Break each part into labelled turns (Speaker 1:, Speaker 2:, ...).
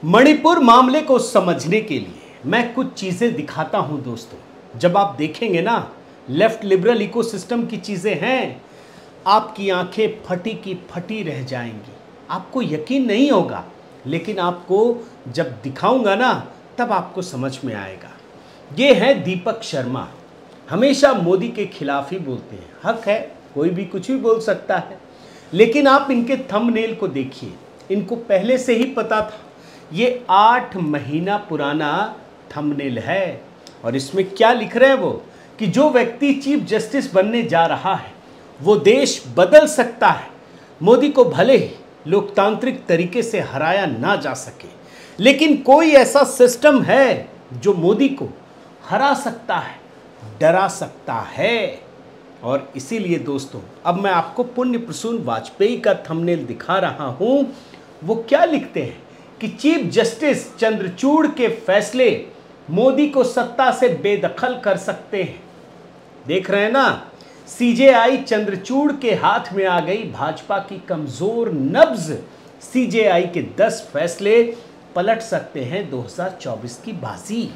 Speaker 1: मणिपुर मामले को समझने के लिए मैं कुछ चीजें दिखाता हूं दोस्तों। जब आप देखेंगे ना, लेफ्ट लिबरल इकोसिस्टम की चीजें हैं, आपकी आंखें फटी की फटी रह जाएंगी। आपको यकीन नहीं होगा, लेकिन आपको जब दिखाऊंगा ना तब आपको समझ में आएगा। ये है दीपक शर्मा, हमेशा मोदी के खिलाफ ही बोलते हैं। हक है, कोई भी कुछ भी बोल सकता है, लेकिन आप इनके थंबनेल को देखिए। इनको पहले से ही पता था। ये 8 महीना पुराना थंबनेल है और इसमें क्या लिख रहे हैं वो, कि जो व्यक्ति चीफ जस्टिस बनने जा रहा है वो देश बदल सकता है। मोदी को भले ही लोकतांत्रिक तरीके से हराया ना जा सके, लेकिन कोई ऐसा सिस्टम है जो मोदी को हरा सकता है, डरा सकता है। और इसीलिए दोस्तों, अब मैं आपको पुण्य प्रसून वाजपेयी का थंबनेल दिखा रहा हूं। वो क्या लिखते हैं कि चीफ जस्टिस चंद्रचूड़ के फैसले मोदी को सत्ता से बेदखल कर सकते हैं। देख रहे हैं ना, सीजेआई चंद्रचूड़ के हाथ में आ गई भाजपा की कमजोर नब्ज। सीजेआई के 10 फैसले पलट सकते हैं 2024 की बाजी।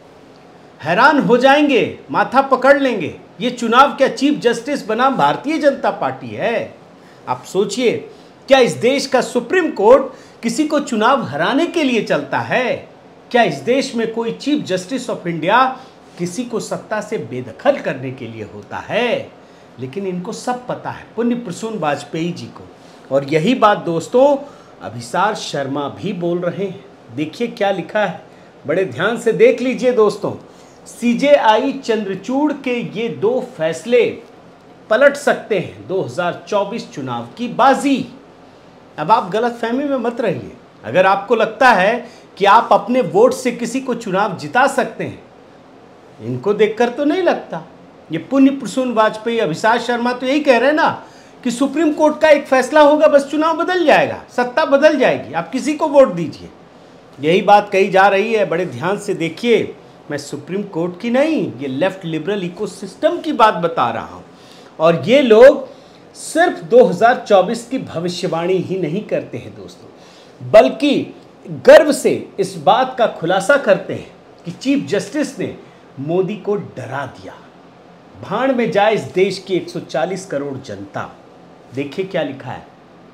Speaker 1: हैरान हो जाएंगे, माथा पकड़ लेंगे। ये चुनाव क्या चीफ जस्टिस बना भारतीय जनता पार्टी है? आप सोचिए, क्या इस देश का सुप्रीम कोर्ट किसी को चुनाव हराने के लिए चलता है? क्या इस देश में कोई चीफ जस्टिस ऑफ इंडिया किसी को सत्ता से बेदखल करने के लिए होता है? लेकिन इनको सब पता है, पुण्य प्रसून वाजपेयी जी को। और यही बात दोस्तों अभिसार शर्मा भी बोल रहे हैं। देखिए क्या लिखा है, बड़े ध्यान से देख लीजिए दोस्तों। सीजेआई चंद्रचूड़ के ये 2 फैसले पलट सकते हैं 2024 चुनाव की बाजी। अब आप गलतफहमी में मत रहिए। अगर आपको लगता है कि आप अपने वोट से किसी को चुनाव जिता सकते हैं, इनको देखकर तो नहीं लगता। ये पुण्य प्रसून वाजपेयी, अभिसार शर्मा तो यही कह रहे हैं ना कि सुप्रीम कोर्ट का एक फैसला होगा, बस चुनाव बदल जाएगा, सत्ता बदल जाएगी, आप किसी को वोट दीजिए। यही बात कही जा रही है। बड़े ध्यान से देखिए, मैं सुप्रीम कोर्ट की नहीं, ये लेफ्ट लिबरल इकोसिस्टम की बात बता रहा हूं। और ये लोग सिर्फ 2024 की भविष्यवाणी ही नहीं करते हैं दोस्तों, बल्कि गर्व से इस बात का खुलासा करते हैं कि चीफ जस्टिस ने मोदी को डरा दिया। भाड़ में जाए इस देश की 140 करोड़ जनता। देखिए क्या लिखा है,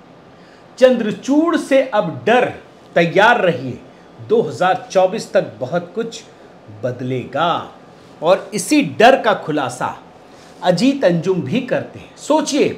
Speaker 1: चंद्रचूड़ से अब डर, तैयार रहिए, 2024 तक बहुत कुछ बदलेगा। और इसी डर का खुलासा अजीत अंजुम भी करते हैं। सोचिए,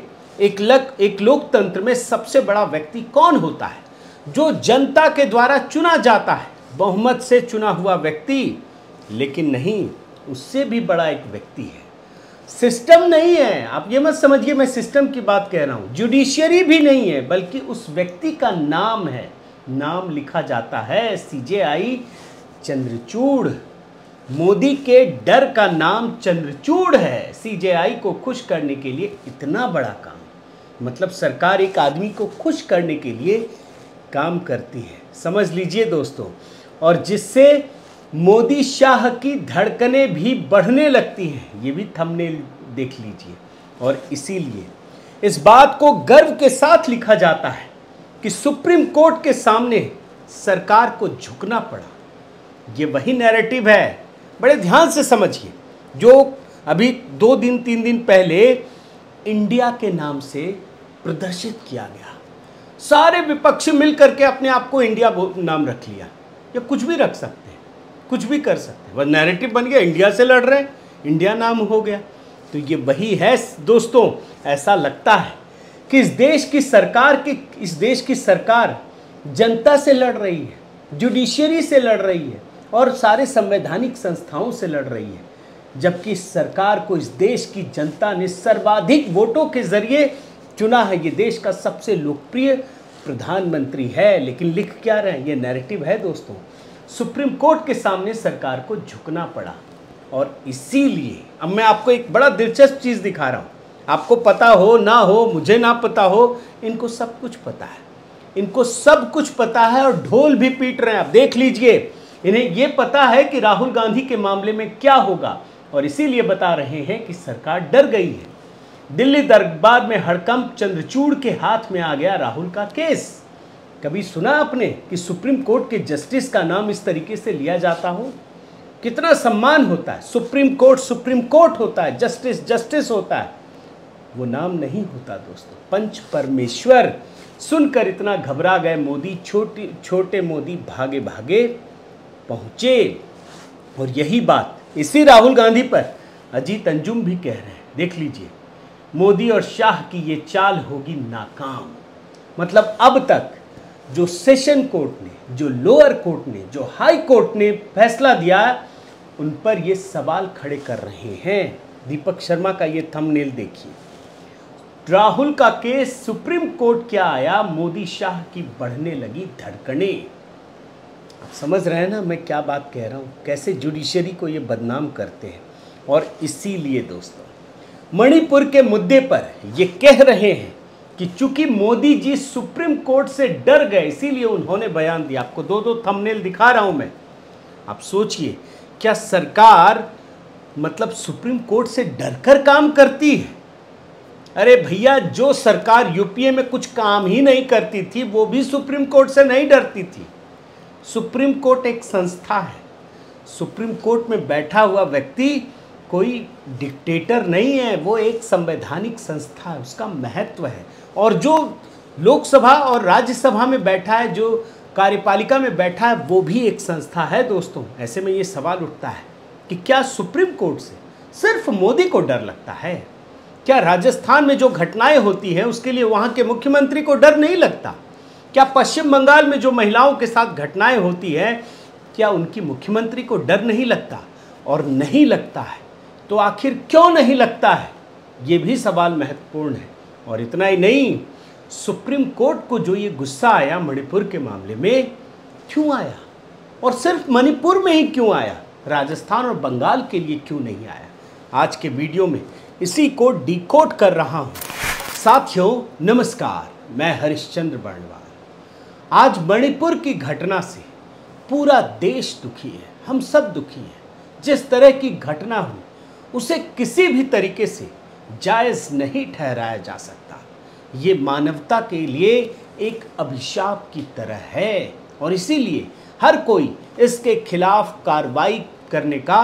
Speaker 1: एक लोकतंत्र में सबसे बड़ा व्यक्ति कौन होता है? जो जनता के द्वारा चुना जाता है, बहुमत से चुना हुआ व्यक्ति। लेकिन नहीं, उससे भी बड़ा एक व्यक्ति है। सिस्टम नहीं है, आप ये मत समझिए मैं सिस्टम की बात कह रहा हूं। जुडिशियरी भी नहीं है, बल्कि उस व्यक्ति का नाम है, नाम लिखा जाता है सीजेआई चंद्रचूड़। मोदी के डर का नाम चंद्रचूड़ है। सीजेआई को खुश करने के लिए इतना बड़ा काम, मतलब सरकार एक आदमी को खुश करने के लिए काम करती है, समझ लीजिए दोस्तों। और जिससे मोदी शाह की धड़कनें भी बढ़ने लगती हैं। ये भी थंबनेल देख लीजिए। और इसीलिए इस बात को गर्व के साथ लिखा जाता है कि सुप्रीम कोर्ट के सामने सरकार को झुकना पड़ा। ये वही नैरेटिव है, बड़े ध्यान से समझिए, जो अभी 2 दिन 3 दिन पहले इंडिया के नाम से प्रदर्शित किया गया। सारे विपक्ष मिल करके अपने आप को इंडिया नाम रख लिया। या कुछ भी रख सकते हैं, कुछ भी कर सकते हैं, वह नैरेटिव बन गया, इंडिया से लड़ रहे हैं, इंडिया नाम हो गया। तो ये वही है दोस्तों। ऐसा लगता है कि इस देश की सरकार जनता से लड़ रही है, जुडिशियरी से लड़ रही है और सारे संवैधानिक संस्थाओं से लड़ रही है, जबकि इस सरकार को इस देश की जनता ने सर्वाधिक वोटों के जरिए चुना है। ये देश का सबसे लोकप्रिय प्रधानमंत्री है। लेकिन लिख क्या रहे हैं, ये नैरेटिव है दोस्तों। सुप्रीम कोर्ट के सामने सरकार को झुकना पड़ा। और इसीलिए अब मैं आपको एक बड़ा दिलचस्प चीज दिखा रहा हूं। आपको पता हो ना हो, मुझे ना पता हो, इनको सब कुछ पता है। इनको सब कुछ पता है और ढोल भी पीट रहे हैं। आप देख लीजिए, इन्हें यह पता है कि राहुल गांधी के मामले में क्या होगा, और इसीलिए बता रहे हैं कि सरकार डर गई है। दिल्ली दरबार में हड़कंप, चंद्रचूड़ के हाथ में आ गया राहुल का केस। कभी सुना आपने कि सुप्रीम कोर्ट के जस्टिस का नाम इस तरीके से लिया जाता हो? कितना सम्मान होता है। सुप्रीम कोर्ट होता है, जस्टिस जस्टिस होता है, वो नाम नहीं होता दोस्तों। पंच परमेश्वर। सुनकर इतना घबरा गए मोदी, छोटे मोदी भागे भागे पहुंचे। और यही बात इसी राहुल गांधी पर अजीत अंजुम भी कह रहे हैं। देख लीजिए, मोदी और शाह की ये चाल होगी नाकाम। मतलब अब तक जो सेशन कोर्ट ने, जो लोअर कोर्ट ने, जो हाई कोर्ट ने फैसला दिया, उन पर ये सवाल खड़े कर रहे हैं। दीपक शर्मा का ये थंबनेल देखिए। राहुल का केस सुप्रीम कोर्ट क्या आया, मोदी शाह की बढ़ने लगी धड़कनें। आप समझ रहे हैं ना मैं क्या बात कह रहा हूं, कैसे जुडिशरी को ये बदनाम करते हैं। और इसीलिए दोस्तों मणिपुर के मुद्दे पर ये कह रहे हैं कि चूंकि मोदी जी सुप्रीम कोर्ट से डर गए, इसीलिए उन्होंने बयान दिया। आपको दो थंबनेल दिखा रहा हूं मैं। आप सोचिए, क्या सरकार मतलब सुप्रीम कोर्ट से डरकर काम करती है? अरे भैया, जो सरकार यूपीए में कुछ काम ही नहीं करती थी, वो भी सुप्रीम कोर्ट से नहीं डरती थी। सुप्रीम कोर्ट एक संस्था है। सुप्रीम कोर्ट में बैठा हुआ व्यक्ति कोई डिक्टेटर नहीं है, वो एक संवैधानिक संस्था है, उसका महत्व है। और जो लोकसभा और राज्यसभा में बैठा है, जो कार्यपालिका में बैठा है, वो भी एक संस्था है दोस्तों। ऐसे में ये सवाल उठता है कि क्या सुप्रीम कोर्ट से सिर्फ मोदी को डर लगता है? क्या राजस्थान में जो घटनाएं होती हैं उसके लिए वहां के मुख्यमंत्री को डर नहीं लगता? क्या पश्चिम बंगाल में जो महिलाओं के साथ घटनाएं होती हैं, क्या उनकी मुख्यमंत्री को डर नहीं लगता? और नहीं लगता है तो आखिर क्यों नहीं लगता है, ये भी सवाल महत्वपूर्ण है। और इतना ही नहीं, सुप्रीम कोर्ट को जो ये गुस्सा आया मणिपुर के मामले में, क्यों आया? और सिर्फ मणिपुर में ही क्यों आया? राजस्थान और बंगाल के लिए क्यों नहीं आया? आज के वीडियो में इसी को डिकोड कर रहा हूं। साथियों नमस्कार, मैं हरिश्चंद्र बर्णवाल। आज मणिपुर की घटना से पूरा देश दुखी है, हम सब दुखी हैं। जिस तरह की घटना हुई उसे किसी भी तरीके से जायज़ नहीं ठहराया जा सकता। ये मानवता के लिए एक अभिशाप की तरह है और इसीलिए हर कोई इसके खिलाफ कार्रवाई करने का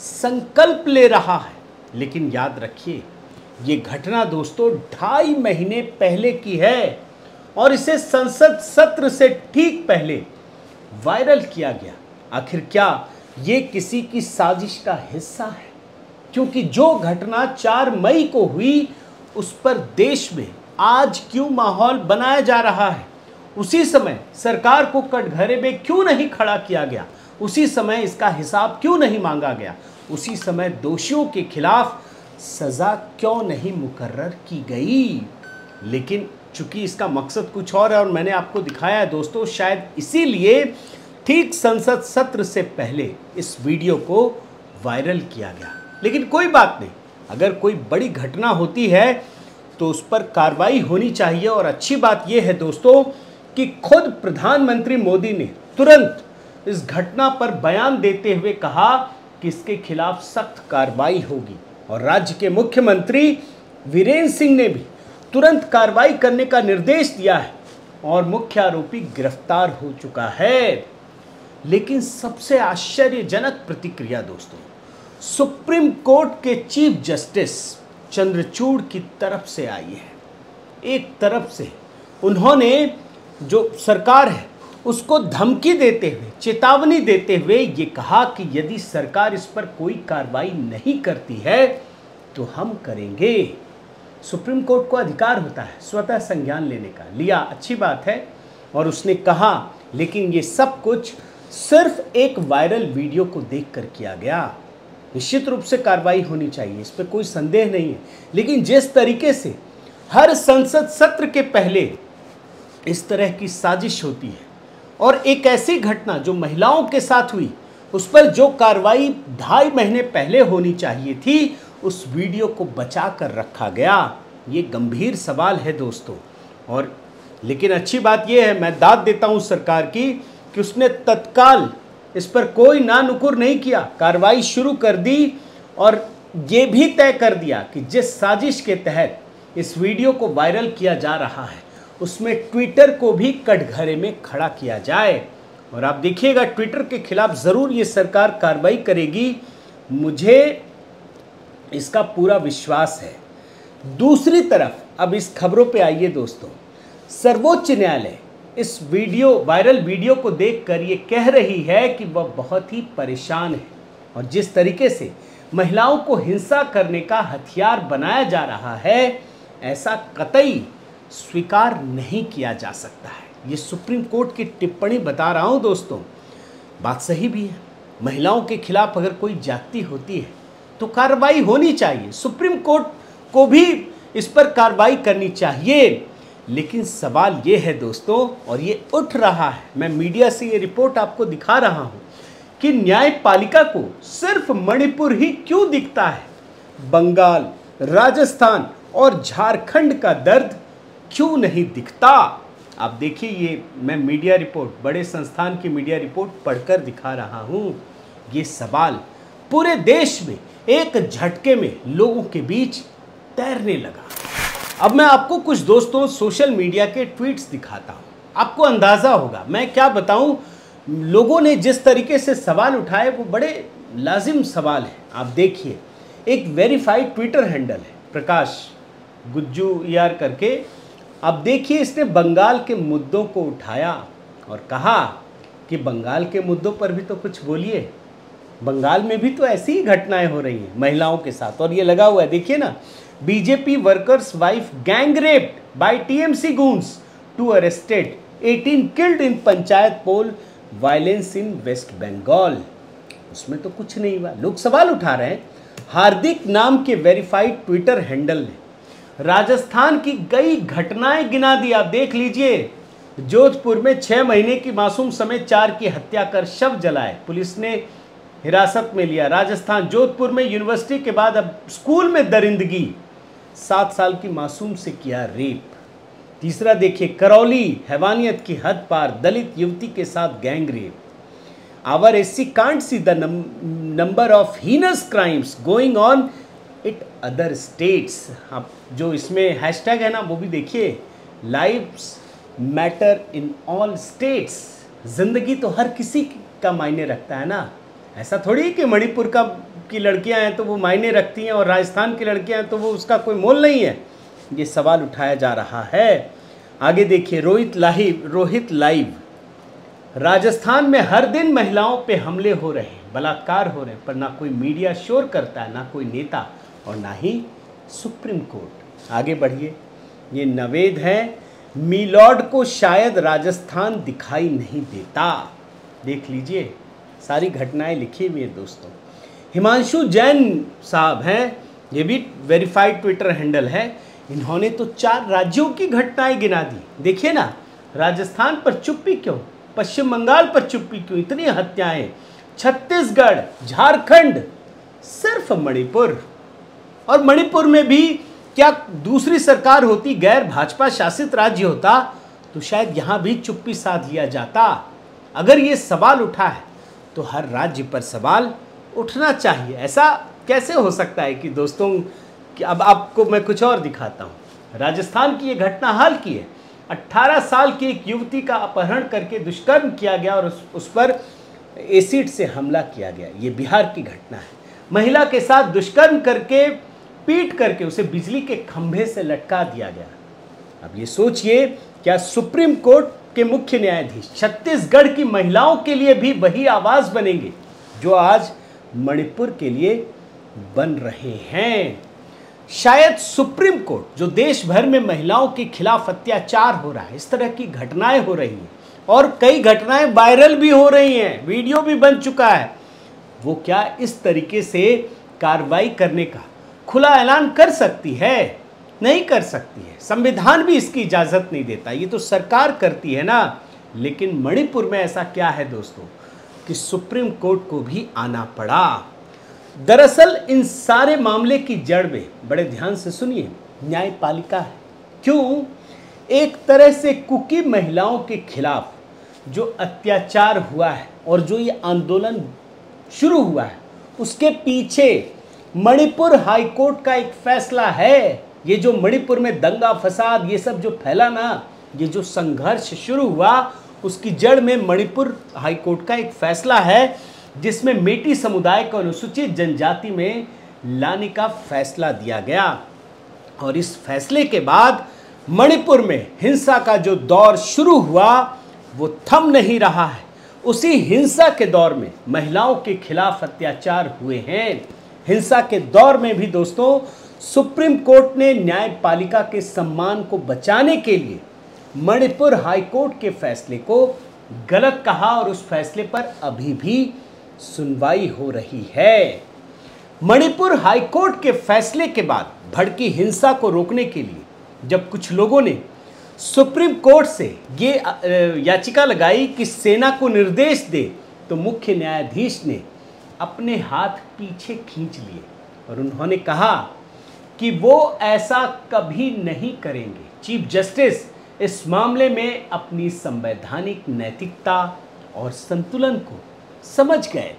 Speaker 1: संकल्प ले रहा है। लेकिन याद रखिए, ये घटना दोस्तों 2.5 महीने पहले की है और इसे संसद सत्र से ठीक पहले वायरल किया गया। आखिर क्या ये किसी की साजिश का हिस्सा है? क्योंकि जो घटना 4 मई को हुई उस पर देश में आज क्यों माहौल बनाया जा रहा है? उसी समय सरकार को कटघरे में क्यों नहीं खड़ा किया गया? उसी समय इसका हिसाब क्यों नहीं मांगा गया? उसी समय दोषियों के खिलाफ सजा क्यों नहीं मुकर्रर की गई? लेकिन चूंकि इसका मकसद कुछ और है और मैंने आपको दिखाया है दोस्तों, शायद इसीलिए ठीक संसद सत्र से पहले इस वीडियो को वायरल किया गया। लेकिन कोई बात नहीं, अगर कोई बड़ी घटना होती है तो उस पर कार्रवाई होनी चाहिए। और अच्छी बात यह है दोस्तों कि खुद प्रधानमंत्री मोदी ने तुरंत इस घटना पर बयान देते हुए कहा कि इसके खिलाफ सख्त कार्रवाई होगी। और राज्य के मुख्यमंत्री वीरेंद्र सिंह ने भी तुरंत कार्रवाई करने का निर्देश दिया है और मुख्य आरोपी गिरफ्तार हो चुका है। लेकिन सबसे आश्चर्यजनक प्रतिक्रिया दोस्तों सुप्रीम कोर्ट के चीफ जस्टिस चंद्रचूड़ की तरफ से आई है। एक तरफ से उन्होंने जो सरकार है उसको धमकी देते हुए, चेतावनी देते हुए ये कहा कि यदि सरकार इस पर कोई कार्रवाई नहीं करती है तो हम करेंगे। सुप्रीम कोर्ट को अधिकार होता है स्वतः संज्ञान लेने का, लिया, अच्छी बात है। और उसने कहा, लेकिन ये सब कुछ सिर्फ एक वायरल वीडियो को देखकर किया गया। निश्चित रूप से कार्रवाई होनी चाहिए, इस पर कोई संदेह नहीं है। लेकिन जिस तरीके से हर संसद सत्र के पहले इस तरह की साजिश होती है और एक ऐसी घटना जो महिलाओं के साथ हुई उस पर जो कार्रवाई 2.5 महीने पहले होनी चाहिए थी, उस वीडियो को बचा कर रखा गया, ये गंभीर सवाल है दोस्तों। और लेकिन अच्छी बात यह है, मैं दाद देता हूं सरकार की कि उसने तत्काल इस पर कोई ना नुकुर नहीं किया, कार्रवाई शुरू कर दी और ये भी तय कर दिया कि जिस साजिश के तहत इस वीडियो को वायरल किया जा रहा है उसमें ट्विटर को भी कटघरे में खड़ा किया जाए। और आप देखिएगा ट्विटर के खिलाफ ज़रूर ये सरकार कार्रवाई करेगी, मुझे इसका पूरा विश्वास है। दूसरी तरफ अब इस खबरों पे आइए दोस्तों। सर्वोच्च न्यायालय इस वायरल वीडियो को देखकर ये कह रही है कि वह बहुत ही परेशान है और जिस तरीके से महिलाओं को हिंसा करने का हथियार बनाया जा रहा है, ऐसा कतई स्वीकार नहीं किया जा सकता है। ये सुप्रीम कोर्ट की टिप्पणी बता रहा हूं दोस्तों, बात सही भी है। महिलाओं के खिलाफ अगर कोई ज्यादती होती है तो कार्रवाई होनी चाहिए, सुप्रीम कोर्ट को भी इस पर कार्रवाई करनी चाहिए। लेकिन सवाल ये है दोस्तों, और ये उठ रहा है, मैं मीडिया से ये रिपोर्ट आपको दिखा रहा हूं कि न्यायपालिका को सिर्फ मणिपुर ही क्यों दिखता है, बंगाल, राजस्थान और झारखंड का दर्द क्यों नहीं दिखता। आप देखिए, ये मैं मीडिया रिपोर्ट, बड़े संस्थान की मीडिया रिपोर्ट पढ़कर दिखा रहा हूं। ये सवाल पूरे देश में एक झटके में लोगों के बीच तैरने लगा। अब मैं आपको कुछ दोस्तों सोशल मीडिया के ट्वीट्स दिखाता हूं, आपको अंदाजा होगा मैं क्या बताऊं। लोगों ने जिस तरीके से सवाल उठाए वो बड़े लाजिम सवाल हैं। आप देखिए, एक वेरीफाइड ट्विटर हैंडल है प्रकाश गुज्जू यार करके। अब देखिए, इसने बंगाल के मुद्दों को उठाया और कहा कि बंगाल के मुद्दों पर भी तो कुछ बोलिए, बंगाल में भी तो ऐसी ही घटनाएं हो रही हैं महिलाओं के साथ। और ये लगा हुआ है, देखिए ना, BJP workers wife gang raped by TMC goons, 2 arrested, 18 killed in panchayat poll violence in West Bengal. उसमें तो कुछ नहीं हुआ। लोग सवाल उठा रहे हैं। हार्दिक नाम के वेरीफाइड ट्विटर हैंडल ने राजस्थान की कई घटनाएं गिना दी। आप देख लीजिए, जोधपुर में 6 महीने की मासूम समेत 4 की हत्या कर शव जलाए, पुलिस ने हिरासत में लिया। राजस्थान, जोधपुर में यूनिवर्सिटी के बाद अब स्कूल में दरिंदगी, 7 साल की मासूम से किया रेप। तीसरा देखिए, करौली, हैवानियत की हद पार, दलित युवती के साथ gang rape. Our SC can't see the number of heinous crimes going on it other states. आप जो इसमें हैशटैग है ना, वो भी देखिए, lives matter in all states. जिंदगी तो हर किसी का मायने रखता है ना। ऐसा थोड़ी कि मणिपुर की लड़कियां हैं तो वो मायने रखती हैं और राजस्थान की लड़कियां हैं तो वो उसका कोई मोल नहीं है। ये सवाल उठाया जा रहा है। आगे देखिए, रोहित लाइव, राजस्थान में हर दिन महिलाओं पे हमले हो रहे हैं, बलात्कार हो रहे हैं, पर ना कोई मीडिया शोर करता है, ना कोई नेता और ना ही सुप्रीम कोर्ट। आगे बढ़िए, ये नवेद है, मीलॉर्ड को शायद राजस्थान दिखाई नहीं देता। देख लीजिए, सारी घटनाएं लिखी हुई है दोस्तों। हिमांशु जैन साहब हैं, ये भी वेरीफाइड ट्विटर हैंडल है। इन्होंने तो 4 राज्यों की घटनाएं गिना दी। देखिए ना, राजस्थान पर चुप्पी क्यों, पश्चिम बंगाल पर चुप्पी क्यों, इतनी हत्याएं, छत्तीसगढ़, झारखंड, सिर्फ मणिपुर। और मणिपुर में भी क्या दूसरी सरकार होती, गैर भाजपा शासित राज्य होता, तो शायद यहां भी चुप्पी साध लिया जाता। अगर ये सवाल उठा है तो हर राज्य पर सवाल उठना चाहिए। ऐसा कैसे हो सकता है कि दोस्तों, कि अब आपको मैं कुछ और दिखाता हूँ। राजस्थान की ये घटना हाल की है। 18 साल की एक युवती का अपहरण करके दुष्कर्म किया गया और उस पर एसिड से हमला किया गया। ये बिहार की घटना है। महिला के साथ दुष्कर्म करके, पीट करके उसे बिजली के खंभे से लटका दिया गया। अब ये सोचिए, क्या सुप्रीम कोर्ट के मुख्य न्यायाधीश छत्तीसगढ़ की महिलाओं के लिए भी वही आवाज बनेंगे जो आज मणिपुर के लिए बन रहे हैं? शायद सुप्रीम कोर्ट, जो देश भर में महिलाओं के खिलाफ अत्याचार हो रहा है, इस तरह की घटनाएं हो रही हैं और कई घटनाएं वायरल भी हो रही हैं, वीडियो भी बन चुका है, वो क्या इस तरीके से कार्रवाई करने का खुला ऐलान कर सकती है? नहीं कर सकती है। संविधान भी इसकी इजाजत नहीं देता, ये तो सरकार करती है ना। लेकिन मणिपुर में ऐसा क्या है दोस्तों कि सुप्रीम कोर्ट को भी आना पड़ा। दरअसल इन सारे मामले की जड़ में, बड़े ध्यान से सुनिए, न्यायपालिका है। क्यों? एक तरह से कुकी महिलाओं के खिलाफ जो अत्याचार हुआ है और जो ये आंदोलन शुरू हुआ है, उसके पीछे मणिपुर हाईकोर्ट का एक फैसला है। ये जो मणिपुर में दंगा फसाद ये सब जो फैला ना, ये जो संघर्ष शुरू हुआ उसकी जड़ में मणिपुर हाईकोर्ट का एक फैसला है जिसमें मेटी समुदाय को अनुसूचित जनजाति में लाने का फैसला दिया गया। और इस फैसले के बाद मणिपुर में हिंसा का जो दौर शुरू हुआ वो थम नहीं रहा है। उसी हिंसा के दौर में महिलाओं के खिलाफ अत्याचार हुए हैं। हिंसा के दौर में भी दोस्तों सुप्रीम कोर्ट ने न्यायपालिका के सम्मान को बचाने के लिए मणिपुर हाईकोर्ट के फैसले को गलत कहा और उस फैसले पर अभी भी सुनवाई हो रही है। मणिपुर हाईकोर्ट के फैसले के बाद भड़की हिंसा को रोकने के लिए जब कुछ लोगों ने सुप्रीम कोर्ट से ये याचिका लगाई कि सेना को निर्देश दे, तो मुख्य न्यायाधीश ने अपने हाथ पीछे खींच लिए और उन्होंने कहा कि वो ऐसा कभी नहीं करेंगे। चीफ जस्टिस इस मामले में अपनी संवैधानिक नैतिकता और संतुलन को समझ गए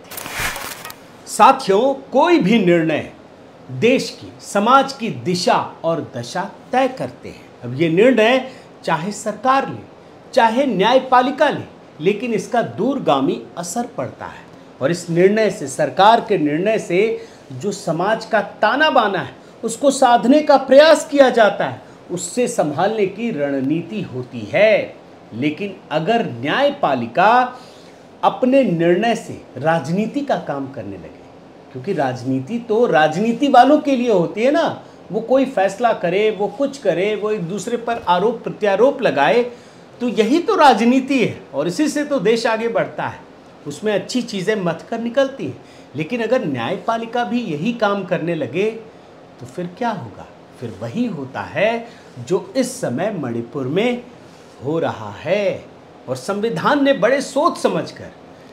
Speaker 1: थे। साथियों, कोई भी निर्णय देश की, समाज की दिशा और दशा तय करते हैं। अब ये निर्णय चाहे सरकार ले, चाहे न्यायपालिका ले, लेकिन इसका दूरगामी असर पड़ता है। और इस निर्णय से, सरकार के निर्णय से जो समाज का ताना बाना है उसको साधने का प्रयास किया जाता है, उससे संभालने की रणनीति होती है। लेकिन अगर न्यायपालिका अपने निर्णय से राजनीति का काम करने लगे, क्योंकि राजनीति तो राजनीति वालों के लिए होती है ना, वो कोई फैसला करे, वो कुछ करे, वो एक दूसरे पर आरोप प्रत्यारोप लगाए, तो यही तो राजनीति है और इसी से तो देश आगे बढ़ता है। उसमें अच्छी चीज़ें मत कर निकलती हैं। लेकिन अगर न्यायपालिका भी यही काम करने लगे तो फिर क्या होगा? फिर वही होता है जो इस समय मणिपुर में हो रहा है। और संविधान ने बड़े सोच समझकर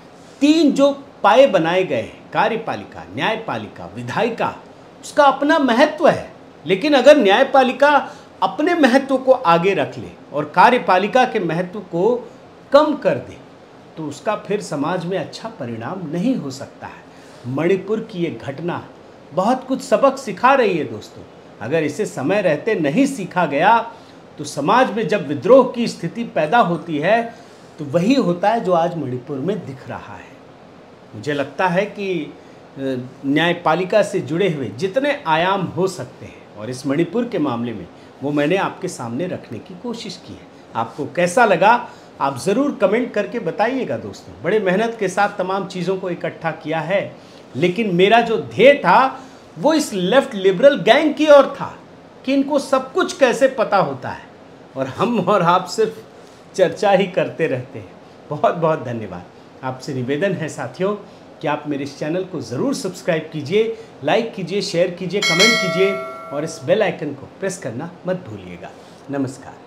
Speaker 1: 3 जो पाए बनाए गए हैं, कार्यपालिका, न्यायपालिका, विधायिका, उसका अपना महत्व है। लेकिन अगर न्यायपालिका अपने महत्व को आगे रख ले और कार्यपालिका के महत्व को कम कर दे तो उसका फिर समाज में अच्छा परिणाम नहीं हो सकता है। मणिपुर की ये घटना बहुत कुछ सबक सिखा रही है दोस्तों। अगर इसे समय रहते नहीं सीखा गया तो समाज में जब विद्रोह की स्थिति पैदा होती है तो वही होता है जो आज मणिपुर में दिख रहा है। मुझे लगता है कि न्यायपालिका से जुड़े हुए जितने आयाम हो सकते हैं और इस मणिपुर के मामले में वो मैंने आपके सामने रखने की कोशिश की है। आपको कैसा लगा आप ज़रूर कमेंट करके बताइएगा दोस्तों। बड़े मेहनत के साथ तमाम चीज़ों को इकट्ठा किया है, लेकिन मेरा जो ध्येय था वो इस लेफ्ट लिबरल गैंग की ओर था कि इनको सब कुछ कैसे पता होता है और हम और आप सिर्फ चर्चा ही करते रहते हैं। बहुत बहुत धन्यवाद। आपसे निवेदन है साथियों कि आप मेरे इस चैनल को ज़रूर सब्सक्राइब कीजिए, लाइक कीजिए, शेयर कीजिए, कमेंट कीजिए और इस बेल आइकन को प्रेस करना मत भूलिएगा। नमस्कार।